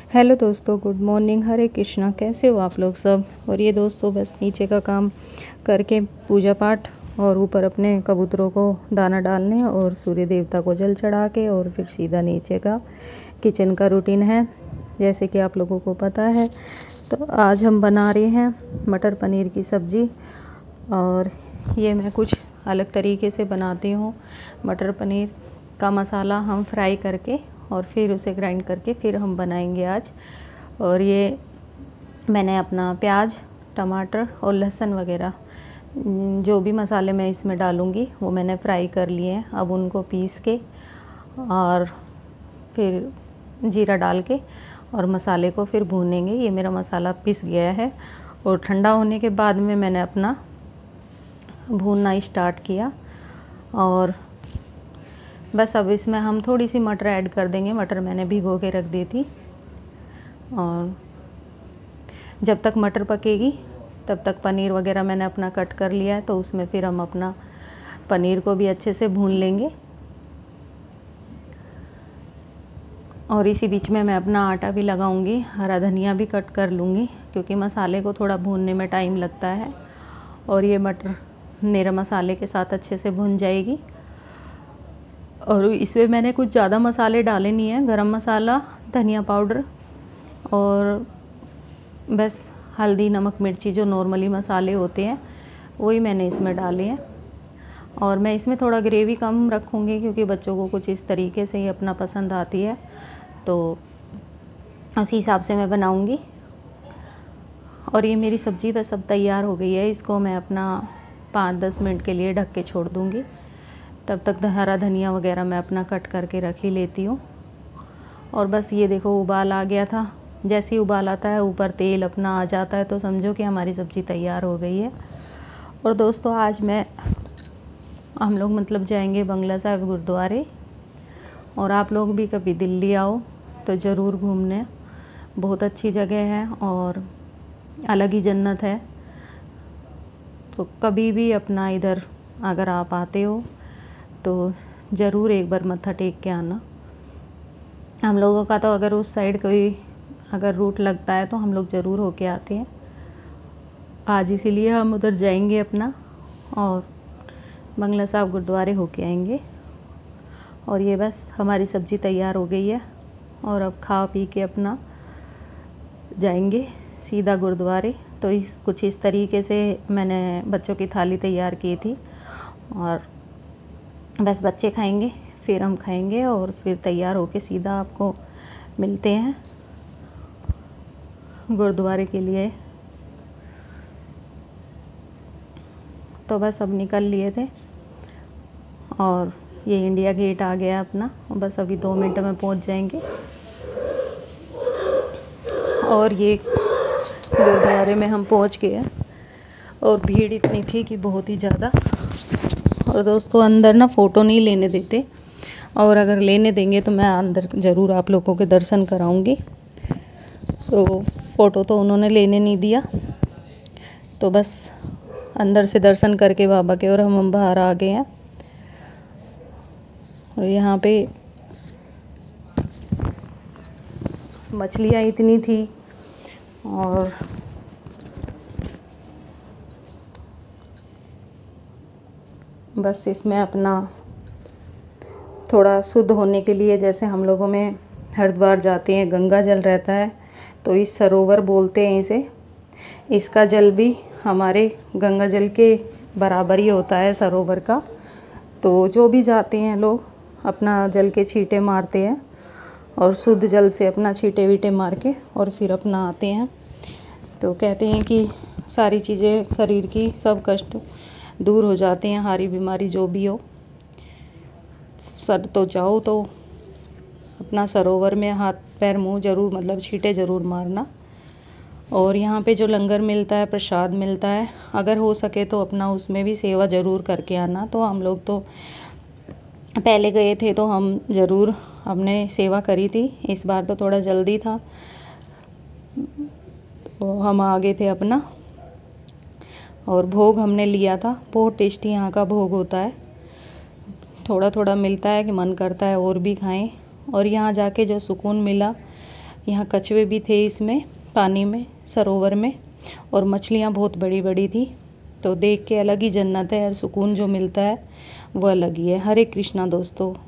Hello दोस्तों, good morning. हरे कृष्णा। कैसे हो आप लोग सब। और ये दोस्तों बस नीचे का काम करके पूजा पाठ और ऊपर अपने कबूतरों को दाना डालने और सूर्य देवता को जल चढ़ा के और फिर सीधा नीचे का किचन का रूटीन है, जैसे कि आप लोगों को पता है। तो आज हम बना रहे हैं मटर पनीर की सब्ज़ी, और ये मैं कुछ अलग तरीके से बनाती हूँ। मटर पनीर का मसाला हम फ्राई करके और फिर उसे ग्राइंड करके फिर हम बनाएंगे आज। और ये मैंने अपना प्याज, टमाटर और लहसुन वगैरह जो भी मसाले मैं इसमें डालूँगी वो मैंने फ्राई कर लिए हैं। अब उनको पीस के और फिर जीरा डाल के और मसाले को फिर भूनेंगे। ये मेरा मसाला पिस गया है और ठंडा होने के बाद में मैंने अपना भूनना स्टार्ट किया। और बस अब इसमें हम थोड़ी सी मटर ऐड कर देंगे। मटर मैंने भिगो के रख दी थी, और जब तक मटर पकेगी तब तक पनीर वगैरह मैंने अपना कट कर लिया है, तो उसमें फिर हम अपना पनीर को भी अच्छे से भून लेंगे। और इसी बीच में मैं अपना आटा भी लगाऊंगी, हरा धनिया भी कट कर लूँगी, क्योंकि मसाले को थोड़ा भूनने में टाइम लगता है। और ये मटर मेरा मसाले के साथ अच्छे से भुन जाएगी। और इसमें मैंने कुछ ज़्यादा मसाले डाले नहीं हैं। गरम मसाला, धनिया पाउडर और बस हल्दी, नमक, मिर्ची जो नॉर्मली मसाले होते हैं वही मैंने इसमें डाले हैं। और मैं इसमें थोड़ा ग्रेवी कम रखूँगी, क्योंकि बच्चों को कुछ इस तरीके से ही अपना पसंद आती है, तो उसी हिसाब से मैं बनाऊँगी। और ये मेरी सब्ज़ी बस अब तैयार हो गई है। इसको मैं अपना 5-10 मिनट के लिए ढक के छोड़ दूँगी। तब तक हरा धनिया वगैरह मैं अपना कट करके रख ही लेती हूँ। और बस ये देखो उबाल आ गया था। जैसे ही उबाल आता है, ऊपर तेल अपना आ जाता है, तो समझो कि हमारी सब्ज़ी तैयार हो गई है। और दोस्तों आज हम लोग मतलब जाएंगे बंगला साहिब गुरुद्वारे। और आप लोग भी कभी दिल्ली आओ तो ज़रूर घूमने। बहुत अच्छी जगह है और अलग ही जन्नत है। तो कभी भी अपना इधर अगर आप आते हो तो ज़रूर एक बार मत्था टेक के आना। हम लोगों का तो अगर उस साइड कोई अगर रूट लगता है तो हम लोग ज़रूर होके आते हैं। आज इसीलिए हम उधर जाएंगे अपना, और बंगला साहिब गुरुद्वारे होके आएंगे। और ये बस हमारी सब्ज़ी तैयार हो गई है, और अब खा पी के अपना जाएंगे सीधा गुरुद्वारे। तो कुछ इस तरीके से मैंने बच्चों की थाली तैयार की थी, और बस बच्चे खाएंगे फिर हम खाएंगे, और फिर तैयार होके सीधा आपको मिलते हैं गुरुद्वारे के लिए। तो बस अब निकल लिए थे, और ये इंडिया गेट आ गया अपना। बस अभी 2 मिनट में पहुंच जाएंगे। और ये गुरुद्वारे में हम पहुंच गए, और भीड़ इतनी थी कि बहुत ही ज़्यादा। और दोस्तों अंदर ना फ़ोटो नहीं लेने देते, और अगर लेने देंगे तो मैं अंदर ज़रूर आप लोगों के दर्शन कराऊंगी। तो फ़ोटो तो उन्होंने लेने नहीं दिया, तो बस अंदर से दर्शन करके बाबा के और हम बाहर आ गए हैं। और यहाँ पे मछलियाँ इतनी थी, और बस इसमें अपना थोड़ा शुद्ध होने के लिए, जैसे हम लोगों में हरिद्वार जाते हैं गंगा जल रहता है, तो इस सरोवर बोलते हैं इसे। इसका जल भी हमारे गंगा जल के बराबर ही होता है सरोवर का। तो जो भी जाते हैं लोग अपना जल के छींटे मारते हैं, और शुद्ध जल से अपना छींटे वीटे मार के और फिर अपना आते हैं। तो कहते हैं कि सारी चीज़ें शरीर की सब कष्ट दूर हो जाते हैं, हारी बीमारी जो भी हो। सर तो जाओ तो अपना सरोवर में हाथ पैर मुंह ज़रूर मतलब छींटे ज़रूर मारना। और यहाँ पे जो लंगर मिलता है, प्रसाद मिलता है, अगर हो सके तो अपना उसमें भी सेवा ज़रूर करके आना। तो हम लोग तो पहले गए थे तो हम ज़रूर हमने सेवा करी थी। इस बार तो थोड़ा जल्दी था, तो हम आ गए थे अपना। और भोग हमने लिया था। बहुत टेस्टी यहाँ का भोग होता है। थोड़ा थोड़ा मिलता है कि मन करता है और भी खाएं। और यहाँ जाके जो सुकून मिला यहाँ कछुए भी थे इसमें पानी में, सरोवर में, और मछलियाँ बहुत बड़ी बड़ी थी। तो देख के अलग ही जन्नत है और सुकून जो मिलता है वो अलग ही है। हरे कृष्णा दोस्तों।